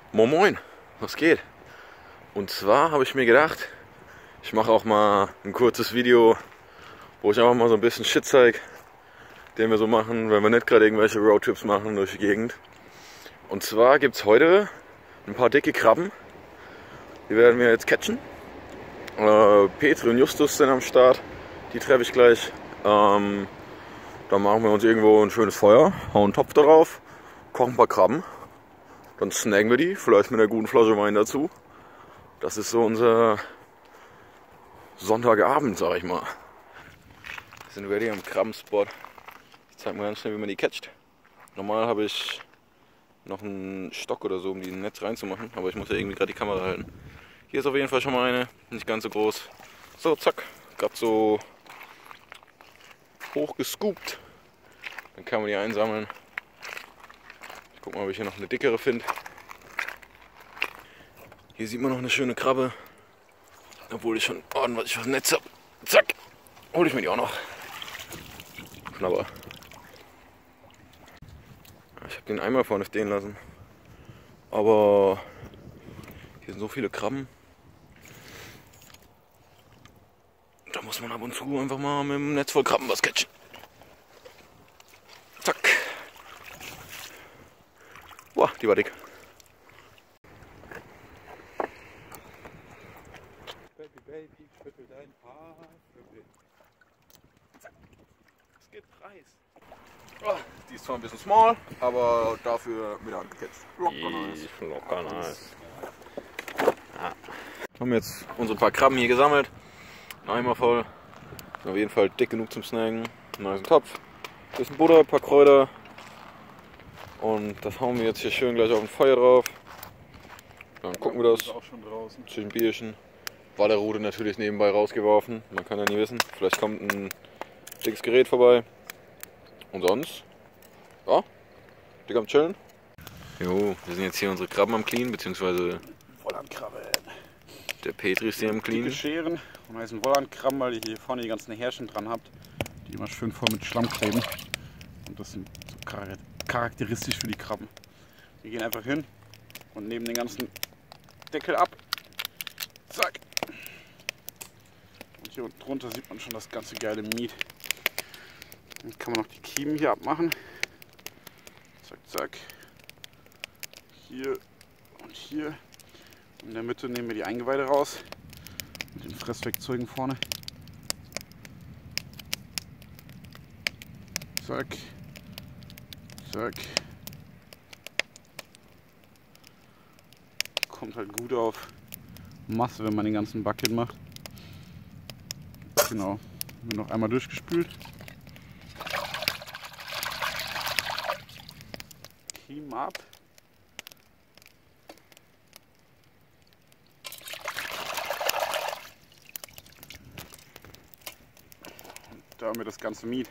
Moin Moin, was geht? Und zwar habe ich mir gedacht, ich mache auch mal ein kurzes Video, wo ich einfach mal so ein bisschen Shit zeige, den wir so machen, wenn wir nicht gerade irgendwelche Roadtrips machen durch die Gegend. Und zwar gibt es heute ein paar dicke Krabben, die werden wir jetzt catchen. Petri und Justus sind am Start, die treffe ich gleich. Dann machen wir uns irgendwo ein schönes Feuer, hauen einen Topf darauf, kochen ein paar Krabben. Dann snacken wir die, vielleicht mit einer guten Flasche Wein dazu. Das ist so unser Sonntagabend, sag ich mal. Wir sind ready am Krabbenspot. Ich zeig mal ganz schnell, wie man die catcht. Normal habe ich noch einen Stock oder so, um die in Netz reinzumachen, aber ich muss ja irgendwie gerade die Kamera halten. Hier ist auf jeden Fall schon mal eine, nicht ganz so groß. So, zack, gerade so hoch gescoopt. Dann kann man die einsammeln. Ich guck mal, ob ich hier noch eine dickere finde. Hier sieht man noch eine schöne Krabbe. Obwohl ich schon ordentlich was Netz habe. Zack, hole ich mir die auch noch. Knabber. Ich habe den Eimer vorne stehen lassen. Aber hier sind so viele Krabben. Da muss man ab und zu einfach mal mit dem Netz voll Krabben was catchen. Zack. Boah, die war dick. Baby, Baby, schüttel dein Haar. Zack. Es geht Preis. Oh, die ist zwar ein bisschen small, aber dafür mit der Hand gecatcht. Locker nice. Locker nice. Ja. Wir haben jetzt unsere paar Krabben hier gesammelt. Ein Eimer voll. Auf jeden Fall dick genug zum Snacken. Einen nice Topf. Bisschen Butter, ein paar Kräuter. Und das hauen wir jetzt hier schön gleich auf ein Feuer drauf. Dann gucken wir das. Auch schon draußen. Zwischen Bierchen. Wallerrute natürlich nebenbei rausgeworfen. Man kann ja nie wissen. Vielleicht kommt ein dickes Gerät vorbei. Und sonst? Ja, dick am Chillen. Jo, wir sind jetzt hier unsere Krabben am Clean, beziehungsweise Wollandkrabben. der Petri ist hier am Clean. Dicke Scheren und heißen Wollandkrabben, weil ihr hier vorne die ganzen Härchen dran habt, die immer schön voll mit Schlamm kleben. Und das sind so charakteristisch für die Krabben. Wir gehen einfach hin und nehmen den ganzen Deckel ab. Zack. Und hier unten drunter sieht man schon das ganze geile Meat. Dann kann man noch die Kiemen hier abmachen. Zack, zack. Hier und hier. In der Mitte nehmen wir die Eingeweide raus. Mit den Fresswerkzeugen vorne. Zack. Zack. Kommt halt gut auf Masse, wenn man den ganzen Bucket macht. Genau. Wird noch einmal durchgespült. Kiemen ab. Und da haben wir das ganze Meat.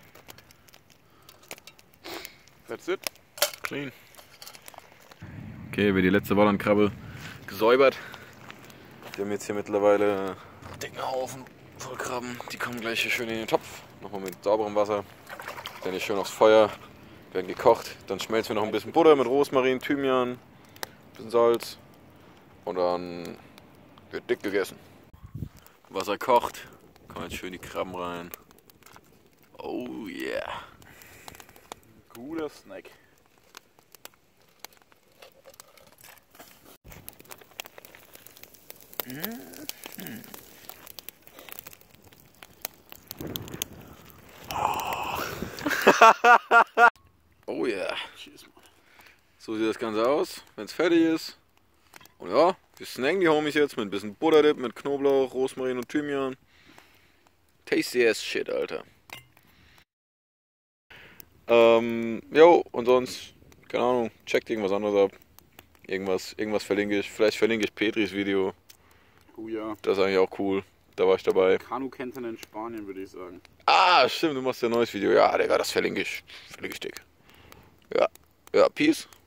That's it. Clean. Okay, wird die letzte Wollandkrabbe gesäubert. Wir haben jetzt hier mittlerweile einen dicken Haufen voll Krabben. Die kommen gleich hier schön in den Topf. Nochmal mit sauberem Wasser. Dann hier schön aufs Feuer. Werden gekocht. Dann schmelzen wir noch ein bisschen Butter mit Rosmarin, Thymian, ein bisschen Salz. Und dann wird dick gegessen. Wasser kocht. Kommen jetzt schön die Krabben rein. Oh yeah. Guter Snack. Oh yeah. Cheers, Mann. So sieht das Ganze aus, wenn es fertig ist. Und ja, wir snacken die Homies jetzt mit ein bisschen Butterdip, mit Knoblauch, Rosmarin und Thymian. Tasty as shit, Alter. Jo, und sonst, keine Ahnung, checkt irgendwas anderes ab. Irgendwas verlinke ich. Vielleicht verlinke ich Petris Video. Oh ja. Das ist eigentlich auch cool. Da war ich dabei. Kanu-Kentern in Spanien, würde ich sagen. Ah, stimmt, du machst ja ein neues Video. Ja, Digga, das verlinke ich. Verlinke ich dick. Ja, Peace.